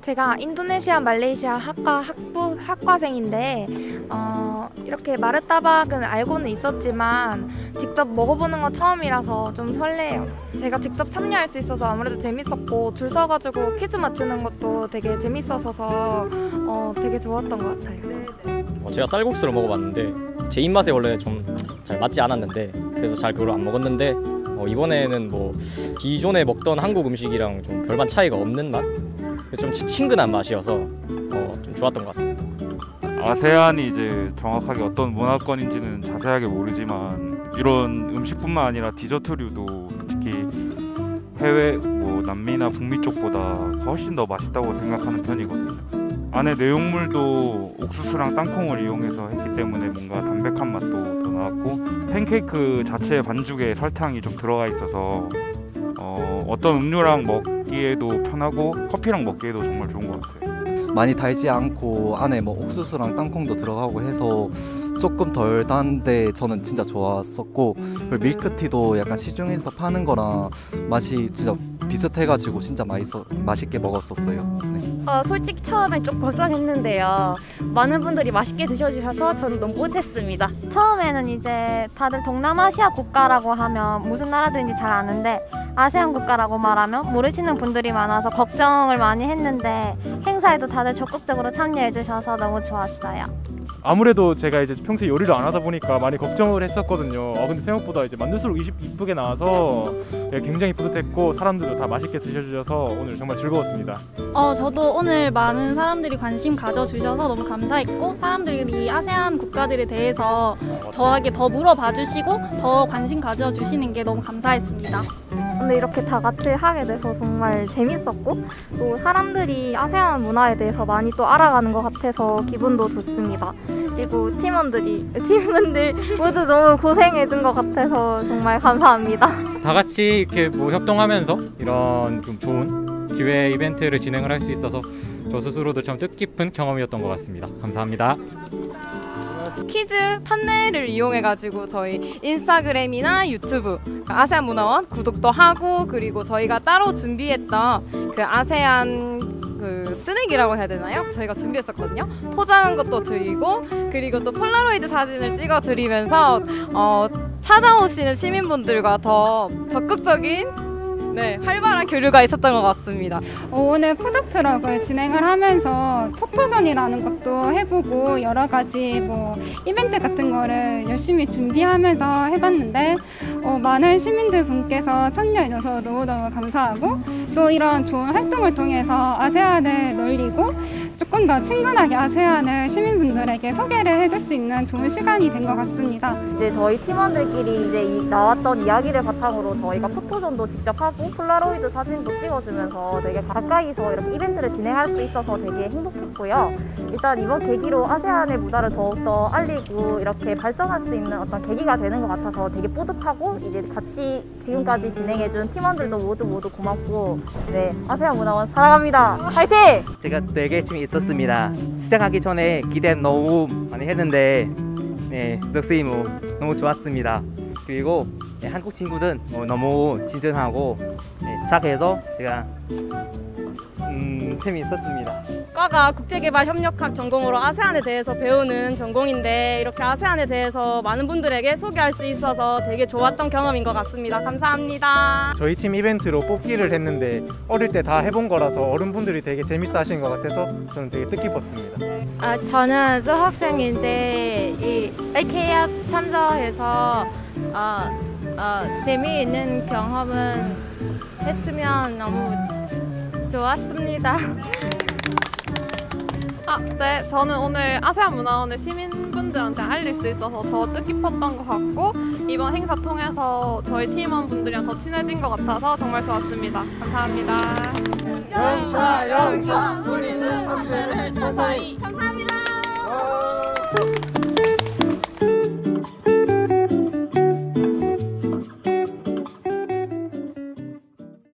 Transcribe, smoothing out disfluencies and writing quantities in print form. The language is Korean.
제가 인도네시아 말레이시아 학과생인데 이렇게 마르타박은 알고는 있었지만 직접 먹어보는 건 처음이라서 좀 설레요. 제가 직접 참여할 수 있어서 아무래도 재밌었고 줄 서가지고 퀴즈 맞추는 것도 되게 재밌어서 되게 좋았던 것 같아요. 제가 쌀국수를 먹어봤는데 제 입맛에 원래 좀 잘 맞지 않았는데 그래서 잘 그걸 안 먹었는데 이번에는 뭐 기존에 먹던 한국 음식이랑 좀 별반 차이가 없는 맛? 좀 친근한 맛이어서 좀 좋았던 것 같습니다. 아세안이 이제 정확하게 어떤 문화권인지는 자세하게 모르지만 이런 음식뿐만 아니라 디저트류도 특히 해외 남미나 북미 쪽보다 훨씬 더 맛있다고 생각하는 편이거든요. 안에 내용물도 옥수수랑 땅콩을 이용해서 했기 때문에 뭔가 담백한 맛도 더 나왔고 팬케이크 자체 반죽에 설탕이 좀 들어가 있어서 어떤 음료랑 먹기에도 편하고 커피랑 먹기에도 정말 좋은 것 같아요. 많이 달지 않고 안에 뭐 옥수수랑 땅콩도 들어가고 해서 조금 덜 단데 저는 진짜 좋았었고, 그리고 밀크티도 약간 시중에서 파는 거랑 맛이 진짜 비슷해가지고 진짜 맛있게 먹었었어요. 네. 솔직히 처음에 좀 걱정했는데요. 많은 분들이 맛있게 드셔주셔서 저는 너무 뿌듯했습니다. 처음에는 이제 다들 동남아시아 국가라고 하면 무슨 나라들인지 잘 아는데 아세안 국가라고 말하면 모르시는 분들이 많아서 걱정을 많이 했는데 행사에도 다들 적극적으로 참여해 주셔서 너무 좋았어요. 아무래도 제가 이제 평소에 요리를 안 하다 보니까 많이 걱정을 했었거든요. 근데 생각보다 이제 만들수록 이쁘게 나와서 굉장히 뿌듯했고 사람들도 다 맛있게 드셔주셔서 오늘 정말 즐거웠습니다. 저도 오늘 많은 사람들이 관심 가져주셔서 너무 감사했고 사람들이 아세안 국가들에 대해서 저에게 더 물어봐 주시고 더 관심 가져주시는 게 너무 감사했습니다. 근데 이렇게 다 같이 하게 돼서 정말 재밌었고 또 사람들이 아세안 문화에 대해서 많이 또 알아가는 것 같아서 기분도 좋습니다. 그리고 팀원들 모두 너무 고생해준 것 같아서 정말 감사합니다. 다 같이 이렇게 협동하면서 이런 좀 좋은 기회 이벤트를 진행을 할 수 있어서 저 스스로도 참 뜻깊은 경험이었던 것 같습니다. 감사합니다. 퀴즈 판넬을 이용해가지고 저희 인스타그램이나 유튜브 아세안 문화원 구독도 하고, 그리고 저희가 따로 준비했던 그 아세안 스낵이라고 해야 되나요? 저희가 준비했었거든요. 포장한 것도 드리고, 그리고 또 폴라로이드 사진을 찍어 드리면서 찾아오시는 시민분들과 더 적극적인 활발한 교류가 있었던 것 같습니다. 오늘 푸드트럭을 진행을 하면서 포토존이라는 것도 해보고 여러 가지 이벤트 같은 거를 열심히 준비하면서 해봤는데 많은 시민들 분께서 참여해줘서 너무너무 감사하고 또 이런 좋은 활동을 통해서 아세안을 널리고 조금 더 친근하게 아세안을 시민분들에게 소개를 해줄 수 있는 좋은 시간이 된 것 같습니다. 이제 저희 팀원들끼리 이제 나왔던 이야기를 바탕으로 저희가 포토존도 직접 하고 폴라로이드 사진도 찍어주면서 되게 가까이서 이렇게 이벤트를 진행할 수 있어서 되게 행복했고요. 일단 이번 계기로 아세안의 문화를 더욱더 알리고 이렇게 발전할 수 있는 어떤 계기가 되는 것 같아서 되게 뿌듯하고, 이제 같이 지금까지 진행해준 팀원들도 모두 고맙고, 아세안 문화원 사랑합니다. 화이팅! 제가 되게 재미 있었습니다. 시작하기 전에 기대 너무 많이 했는데 역시 너무 좋았습니다. 그리고 한국 친구들 너무 친절하고 착해서 제가 재미있었습니다. 과가 국제개발협력학 전공으로 아세안에 대해서 배우는 전공인데 이렇게 아세안에 대해서 많은 분들에게 소개할 수 있어서 되게 좋았던 경험인 것 같습니다. 감사합니다. 저희 팀 이벤트로 뽑기를 했는데 어릴 때 다 해본 거라서 어른분들이 되게 재밌어 하시는 것 같아서 저는 되게 뜻깊었습니다. 저는 수학생인데 이 AKF 참여해서 재미있는 경험은 했으면 너무 좋았습니다. 네, 저는 오늘 아세안 문화원의 시민분들한테 알릴 수 있어서 더 뜻깊었던 것 같고, 이번 행사 통해서 저희 팀원분들이랑 더 친해진 것 같아서 정말 좋았습니다. 감사합니다. 영차 우리는 한배를 자사히. 감사합니다.